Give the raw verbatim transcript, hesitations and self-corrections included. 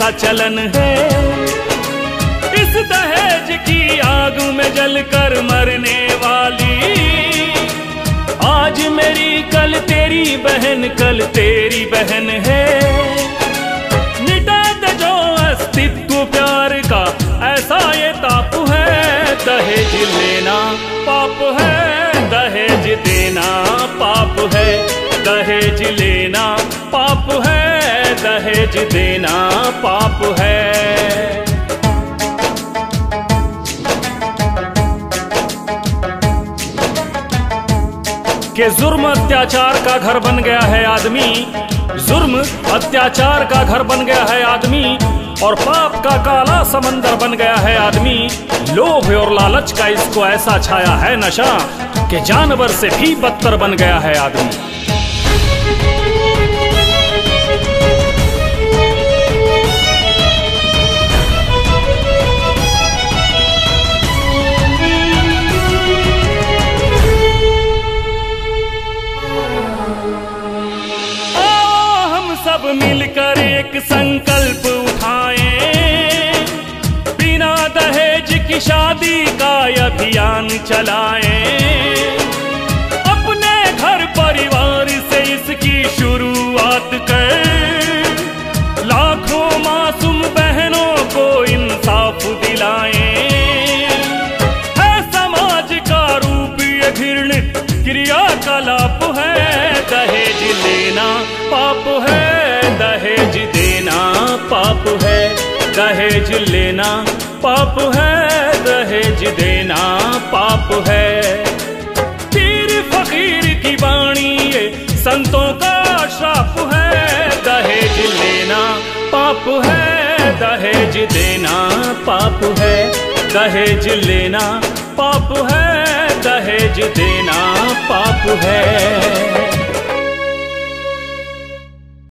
का चलन है। इस दहेज की आग में जलकर मरने वाली, आज मेरी कल तेरी बहन, कल तेरी बहन है। मिटा दे जो अस्तित्व प्यार का, ऐसा ये ताप है। दहेज लेना पाप है, दहेज देना पाप है। दहेज लेना पाप है, दहेज देना पाप है। कि जुर्म अत्याचार का घर बन गया है आदमी, जुर्म अत्याचार का घर बन गया है आदमी, और पाप का काला समंदर बन गया है आदमी। लोभ और लालच का इसको ऐसा छाया है नशा कि जानवर से भी बदतर बन गया है आदमी। सब मिलकर एक संकल्प उठाएं, बिना दहेज की शादी का अभियान चलाएं। अपने घर परिवार से इसकी शुरुआत कर, लाखों मासूम बहनों को इंसाफ दिलाएं। है समाज का रूप ये घृणित क्रियाकलाप है। दहेज लेना पाप है, दहेज देना पाप है। दहेज लेना पाप है, दहेज देना पाप है। पीर फकीर की वाणी ये संतों का श्राप है। दहेज लेना पाप है, दहेज देना पाप है। दहेज लेना पाप है, दहेज देना पाप है।